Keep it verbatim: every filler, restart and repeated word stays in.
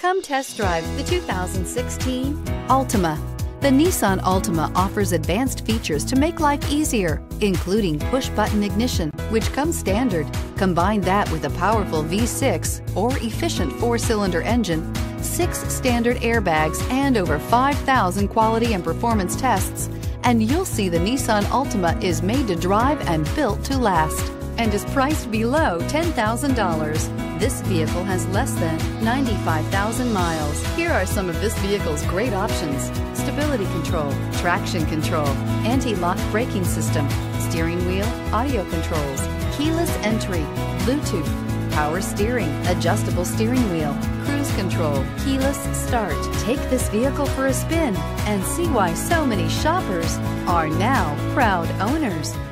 Come test drive the two thousand sixteen Altima. The Nissan Altima offers advanced features to make life easier, including push-button ignition, which comes standard. Combine that with a powerful V six or efficient four-cylinder engine, six standard airbags, and over five thousand quality and performance tests, and you'll see the Nissan Altima is made to drive and built to last, and is priced below ten thousand dollars. This vehicle has less than ninety-five thousand miles. Here are some of this vehicle's great options: stability control, traction control, anti-lock braking system, steering wheel audio controls, keyless entry, Bluetooth, power steering, adjustable steering wheel, cruise control, keyless start. Take this vehicle for a spin and see why so many shoppers are now proud owners.